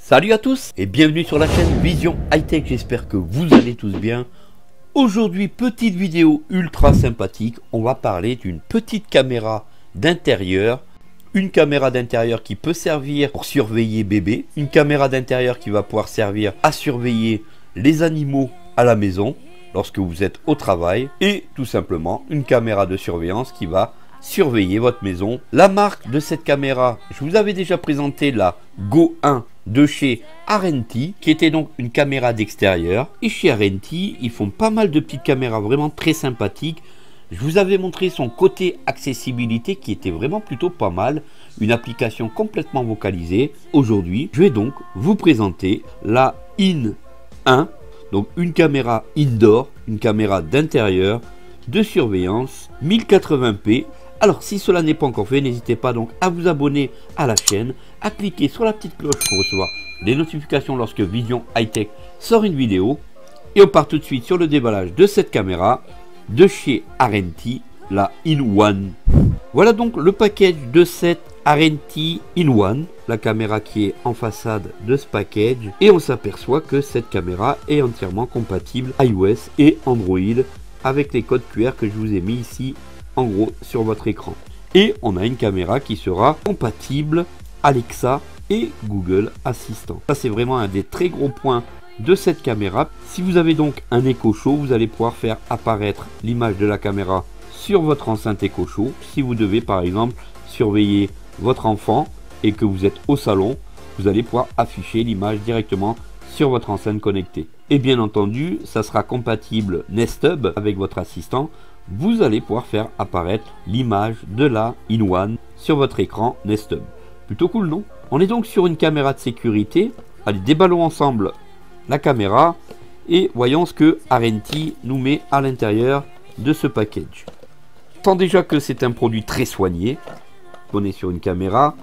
Salut à tous et bienvenue sur la chaîne Vision High Tech, j'espère que vous allez tous bien. Aujourd'hui, petite vidéo ultra sympathique, on va parler d'une petite caméra d'intérieur. Une caméra d'intérieur qui peut servir pour surveiller bébé, une caméra d'intérieur qui va pouvoir servir à surveiller les animaux à la maison lorsque vous êtes au travail, et tout simplement une caméra de surveillance qui va surveiller votre maison. La marque de cette caméra, je vous avais déjà présenté la Go 1 de chez Arenti, qui était donc une caméra d'extérieur. Et chez Arenti, ils font pas mal de petites caméras vraiment très sympathiques. Je vous avais montré son côté accessibilité qui était vraiment plutôt pas mal, une application complètement vocalisée. Aujourd'hui, je vais donc vous présenter la In 1, donc une caméra indoor, une caméra d'intérieur de surveillance 1080p. Alors si cela n'est pas encore fait, n'hésitez pas donc à vous abonner à la chaîne, à cliquer sur la petite cloche pour recevoir les notifications lorsque Vision High Tech sort une vidéo. Et on part tout de suite sur le déballage de cette caméra de chez Arenti, la In1. Voilà donc le package de cette Arenti In1, la caméra qui est en façade de ce package. Et on s'aperçoit que cette caméra est entièrement compatible iOS et Android avec les codes QR que je vous ai mis ici en gros sur votre écran. Et on a une caméra qui sera compatible Alexa et Google Assistant. Ça c'est vraiment un des très gros points de cette caméra. Si vous avez donc un Echo Show, vous allez pouvoir faire apparaître l'image de la caméra sur votre enceinte Echo Show. Si vous devez par exemple surveiller votre enfant et que vous êtes au salon, vous allez pouvoir afficher l'image directement sur votre enceinte connectée. Et bien entendu, ça sera compatible Nest Hub avec votre assistant. Vous allez pouvoir faire apparaître l'image de la In1 sur votre écran Nest Hub. Plutôt cool, non? On est donc sur une caméra de sécurité. Allez, déballons ensemble la caméra et voyons ce que Arenti nous met à l'intérieur de ce package. On sent déjà que c'est un produit très soigné. On est sur une caméra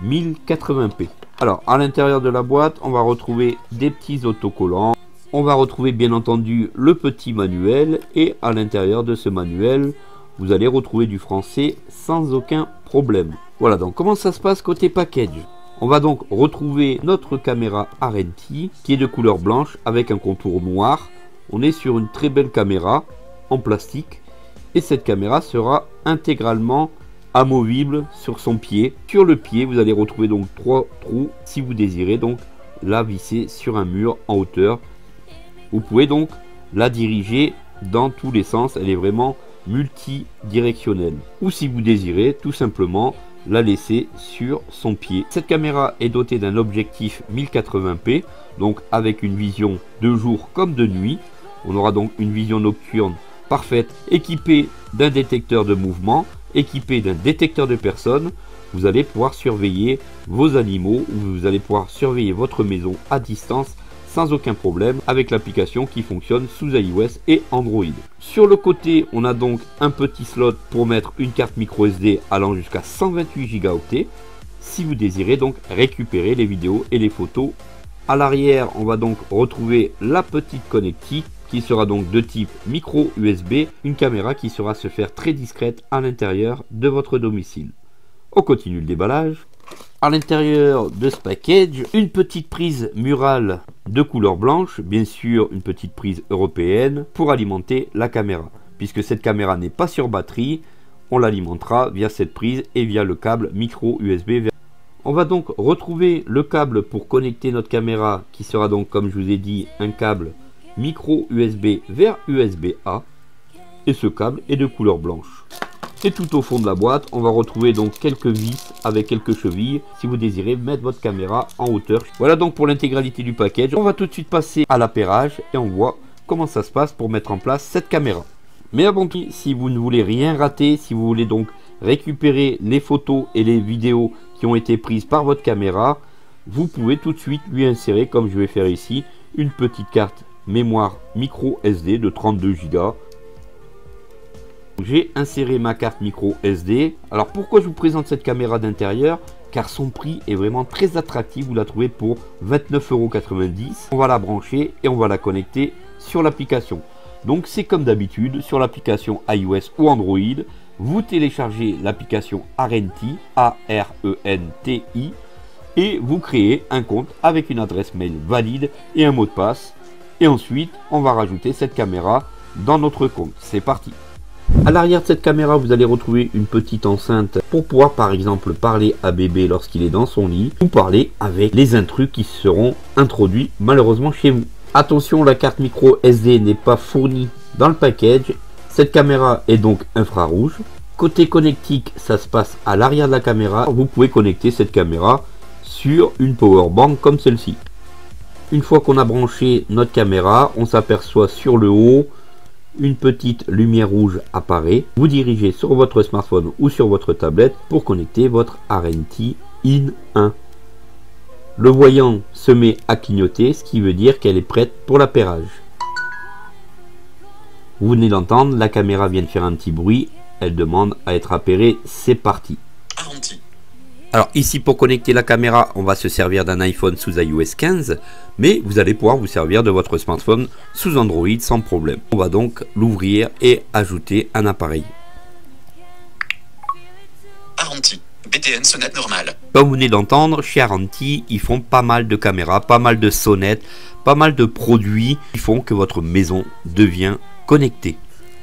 1080p. Alors, à l'intérieur de la boîte, on va retrouver des petits autocollants. On va retrouver bien entendu le petit manuel, et à l'intérieur de ce manuel, vous allez retrouver du français sans aucun problème. Voilà donc comment ça se passe côté package. On va donc retrouver notre caméra Arenti qui est de couleur blanche avec un contour noir. On est sur une très belle caméra en plastique et cette caméra sera intégralement amovible sur son pied. Sur le pied, vous allez retrouver donc 3 trous si vous désirez donc la visser sur un mur en hauteur. Vous pouvez donc la diriger dans tous les sens, elle est vraiment multidirectionnelle. Ou si vous désirez, tout simplement la laisser sur son pied. Cette caméra est dotée d'un objectif 1080p, donc avec une vision de jour comme de nuit. On aura donc une vision nocturne parfaite, équipée d'un détecteur de mouvement, équipée d'un détecteur de personnes. Vous allez pouvoir surveiller vos animaux, ou vous allez pouvoir surveiller votre maison à distance sans aucun problème avec l'application qui fonctionne sous iOS et Android. Sur le côté, on a donc un petit slot pour mettre une carte micro SD allant jusqu'à 128 Go si vous désirez donc récupérer les vidéos et les photos. À l'arrière, on va donc retrouver la petite connectique qui sera donc de type micro USB, une caméra qui sera se faire très discrète à l'intérieur de votre domicile. On continue le déballage. À l'intérieur de ce package, une petite prise murale de couleur blanche, bien sûr une petite prise européenne pour alimenter la caméra. Puisque cette caméra n'est pas sur batterie, on l'alimentera via cette prise et via le câble micro USB. On va donc retrouver le câble pour connecter notre caméra qui sera donc, comme je vous ai dit, un câble micro USB vers USB-A. Et ce câble est de couleur blanche. Et tout au fond de la boîte, on va retrouver donc quelques vis avec quelques chevilles si vous désirez mettre votre caméra en hauteur. Voilà donc pour l'intégralité du package. On va tout de suite passer à l'appairage et on voit comment ça se passe pour mettre en place cette caméra. Mais avant tout, si vous ne voulez rien rater, si vous voulez donc récupérer les photos et les vidéos qui ont été prises par votre caméra, vous pouvez tout de suite lui insérer, comme je vais faire ici, une petite carte mémoire micro SD de 32 Go. J'ai inséré ma carte micro SD. Alors pourquoi je vous présente cette caméra d'intérieur? Car son prix est vraiment très attractif. Vous la trouvez pour 29,90 €. On va la brancher et on va la connecter sur l'application. Donc c'est comme d'habitude sur l'application iOS ou Android. Vous téléchargez l'application Arenti, A-R-E-N-T-I. et vous créez un compte avec une adresse mail valide et un mot de passe. Et ensuite, on va rajouter cette caméra dans notre compte. C'est parti. À l'arrière de cette caméra, vous allez retrouver une petite enceinte pour pouvoir par exemple parler à bébé lorsqu'il est dans son lit ou parler avec les intrus qui seront introduits malheureusement chez vous. Attention, la carte micro SD n'est pas fournie dans le package. Cette caméra est donc infrarouge. Côté connectique, ça se passe à l'arrière de la caméra. Vous pouvez connecter cette caméra sur une power bank comme celle-ci. Une fois qu'on a branché notre caméra, on s'aperçoit sur le haut, une petite lumière rouge apparaît. Vous dirigez sur votre smartphone ou sur votre tablette pour connecter votre RNT IN 1. Le voyant se met à clignoter, ce qui veut dire qu'elle est prête pour l'appairage. Vous venez d'entendre, la caméra vient de faire un petit bruit. Elle demande à être appairée. C'est parti. Alors ici, pour connecter la caméra, on va se servir d'un iPhone sous iOS 15, mais vous allez pouvoir vous servir de votre smartphone sous Android sans problème. On va donc l'ouvrir et ajouter un appareil. Aranti, BTN sonnette normale. Comme vous venez d'entendre, chez Aranti, ils font pas mal de caméras, pas mal de sonnettes, pas mal de produits qui font que votre maison devient connectée.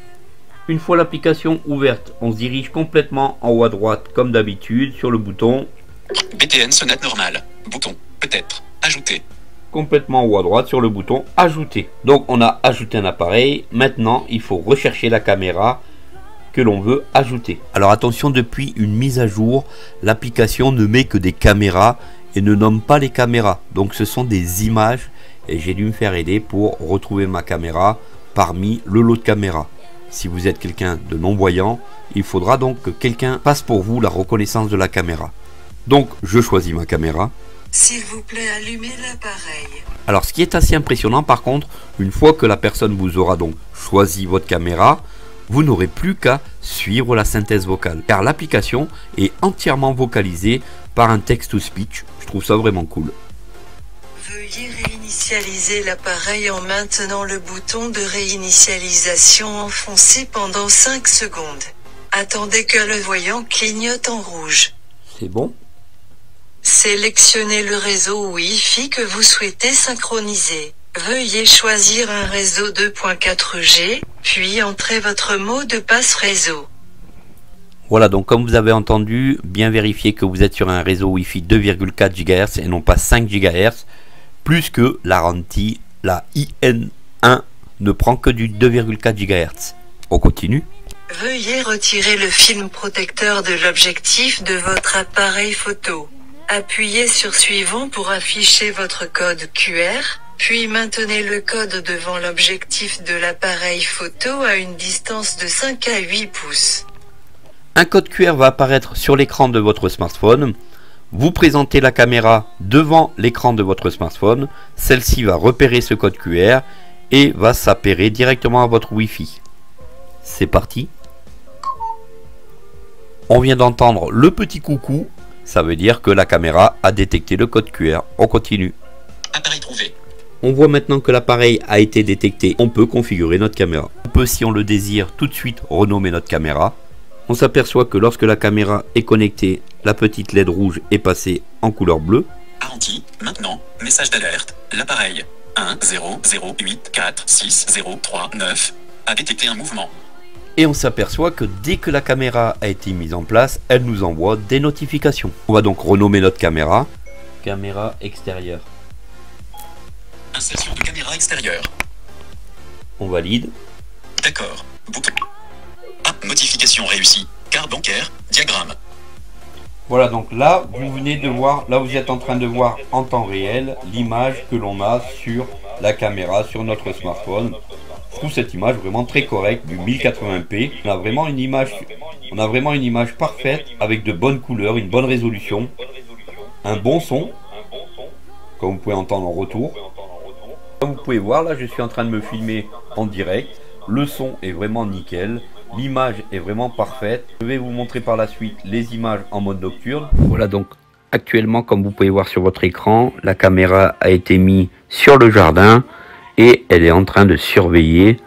Une fois l'application ouverte, on se dirige complètement en haut à droite comme d'habitude sur le bouton BTN sonnette normale. Bouton, peut-être, ajouter. Complètement en haut à droite sur le bouton ajouter. Donc on a ajouté un appareil. Maintenant il faut rechercher la caméra que l'on veut ajouter. Alors attention, depuis une mise à jour, l'application ne met que des caméras et ne nomme pas les caméras. Donc ce sont des images et j'ai dû me faire aider pour retrouver ma caméra parmi le lot de caméras. Si vous êtes quelqu'un de non-voyant, il faudra donc que quelqu'un fasse pour vous la reconnaissance de la caméra. Donc, je choisis ma caméra. S'il vous plaît, allumez l'appareil. Alors, ce qui est assez impressionnant par contre, une fois que la personne vous aura donc choisi votre caméra, vous n'aurez plus qu'à suivre la synthèse vocale. Car l'application est entièrement vocalisée par un text-to-speech. Je trouve ça vraiment cool. Veuillez réinitialiser l'appareil en maintenant le bouton de réinitialisation enfoncé pendant 5 secondes. Attendez que le voyant clignote en rouge. C'est bon. Sélectionnez le réseau Wi-Fi que vous souhaitez synchroniser. Veuillez choisir un réseau 2.4G, puis entrez votre mot de passe réseau. Voilà, donc comme vous avez entendu, bien vérifier que vous êtes sur un réseau Wi-Fi 2,4 GHz et non pas 5 GHz. Plus que l'Aranti, la IN1 ne prend que du 2,4 GHz. On continue. Veuillez retirer le film protecteur de l'objectif de votre appareil photo. Appuyez sur Suivant pour afficher votre code QR, puis maintenez le code devant l'objectif de l'appareil photo à une distance de 5 à 8 pouces. Un code QR va apparaître sur l'écran de votre smartphone. Vous présentez la caméra devant l'écran de votre smartphone, celle-ci va repérer ce code QR et va s'appairer directement à votre Wi-Fi. C'est parti. On vient d'entendre le petit coucou, ça veut dire que la caméra a détecté le code QR. On continue. Appareil trouvé. On voit maintenant que l'appareil a été détecté, on peut configurer notre caméra. On peut, si on le désire, tout de suite renommer notre caméra. On s'aperçoit que lorsque la caméra est connectée, la petite LED rouge est passée en couleur bleue. Aranti, maintenant, message d'alerte. L'appareil 10084603 a détecté un mouvement. Et on s'aperçoit que dès que la caméra a été mise en place, elle nous envoie des notifications. On va donc renommer notre caméra. Caméra extérieure. Insertion de caméra extérieure. On valide. D'accord. Bouton. Ah, modification réussie. Carte bancaire, diagramme. Voilà, donc là, vous venez de voir, là vous êtes en train de voir en temps réel l'image que l'on a sur la caméra, sur notre smartphone. Je trouve cette image vraiment très correcte, du 1080p. On a vraiment une image parfaite avec de bonnes couleurs, une bonne résolution, un bon son, comme vous pouvez entendre en retour. Comme vous pouvez voir, là je suis en train de me filmer en direct. Le son est vraiment nickel. L'image est vraiment parfaite. Je vais vous montrer par la suite les images en mode nocturne. Voilà, donc actuellement, comme vous pouvez voir sur votre écran, la caméra a été mise sur le jardin et elle est en train de surveiller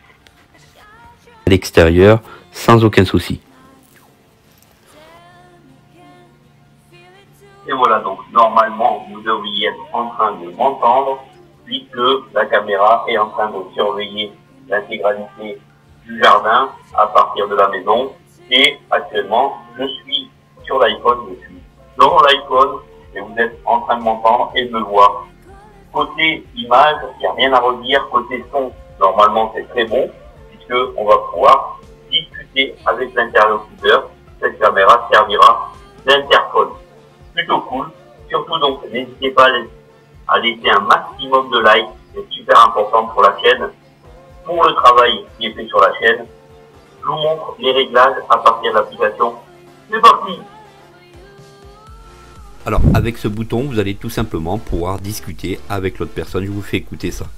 à l'extérieur sans aucun souci. Et voilà donc normalement, vous devriez être en train de m'entendre, puisque la caméra est en train de surveiller l'intégralité du jardin à partir de la maison. Et actuellement, je suis sur l'iPhone, je suis dans l'iPhone et vous êtes en train de m'entendre et de me voir. Côté image, il n'y a rien à redire. Côté son, normalement, c'est très bon, puisque on va pouvoir discuter avec l'interlocuteur. Cette caméra servira d'interphone. Plutôt cool. Surtout donc, n'hésitez pas à laisser un maximum de likes. C'est super important pour la chaîne, pour le travail qui est fait sur la chaîne. Je vous montre les réglages à partir de l'application. C'est parti! Alors avec ce bouton, vous allez tout simplement pouvoir discuter avec l'autre personne. Je vous fais écouter ça.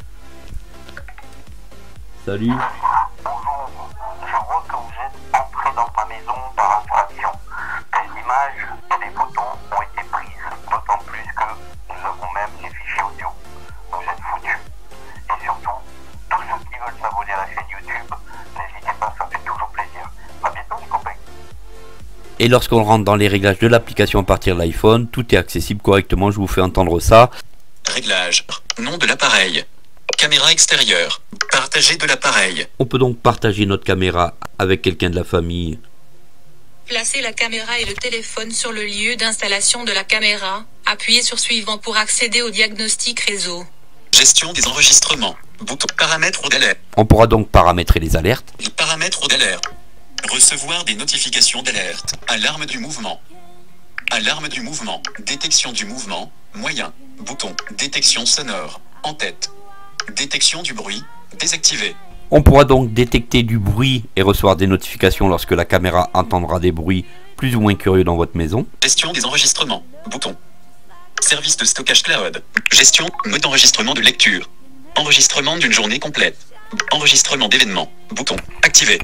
Salut. Bonjour, je vois que vous êtes entré dans ma maison par infraction. Des images et des photos ont été prises, d'autant plus que nous avons même les fichiers audio. Vous êtes foutus. Et surtout, tous ceux qui veulent s'abonner à la chaîne YouTube, n'hésitez pas, ça fait toujours plaisir. À bientôt les copains. Et lorsqu'on rentre dans les réglages de l'application à partir de l'iPhone, tout est accessible correctement. Je vous fais entendre ça. Réglage. Nom de l'appareil. Caméra extérieure. Partager de l'appareil. On peut donc partager notre caméra avec quelqu'un de la famille. Placez la caméra et le téléphone sur le lieu d'installation de la caméra. Appuyez sur suivant pour accéder au diagnostic réseau. Gestion des enregistrements. Bouton paramètres d'alerte. On pourra donc paramétrer les alertes. Paramètres d'alerte. Recevoir des notifications d'alerte. Alarme du mouvement. Alarme du mouvement. Détection du mouvement. Moyen. Bouton. Détection sonore. En tête. Détection du bruit. Désactivé. On pourra donc détecter du bruit et recevoir des notifications lorsque la caméra entendra des bruits plus ou moins curieux dans votre maison. Gestion des enregistrements. Bouton. Service de stockage cloud. Gestion. Mode enregistrement de lecture. Enregistrement d'une journée complète. Enregistrement d'événements. Bouton. Activé.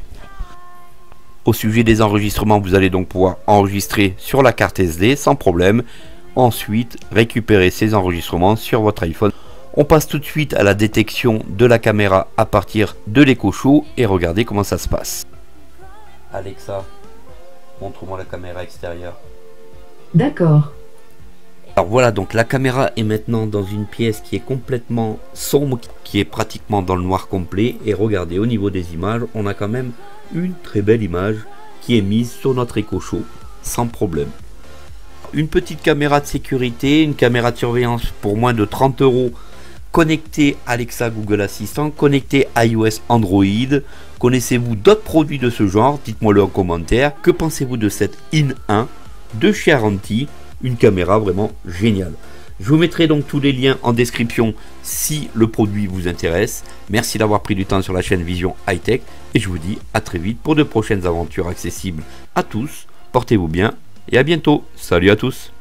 Au sujet des enregistrements, vous allez donc pouvoir enregistrer sur la carte SD sans problème. Ensuite, récupérer ces enregistrements sur votre iPhone. On passe tout de suite à la détection de la caméra à partir de l'Echo Show et regardez comment ça se passe. Alexa, montre-moi la caméra extérieure. D'accord. Alors voilà, donc la caméra est maintenant dans une pièce qui est complètement sombre, qui est pratiquement dans le noir complet. Et regardez, au niveau des images, on a quand même une très belle image qui est mise sur notre Echo Show sans problème. Une petite caméra de sécurité, une caméra de surveillance pour moins de 30 €, connectée Alexa Google Assistant, connectée iOS Android. Connaissez-vous d'autres produits de ce genre? Dites-moi-le en commentaire. Que pensez-vous de cette In1 de chez Aranti? Une caméra vraiment géniale. Je vous mettrai donc tous les liens en description si le produit vous intéresse. Merci d'avoir pris du temps sur la chaîne Vision High Tech et je vous dis à très vite pour de prochaines aventures accessibles à tous. Portez-vous bien et à bientôt. Salut à tous.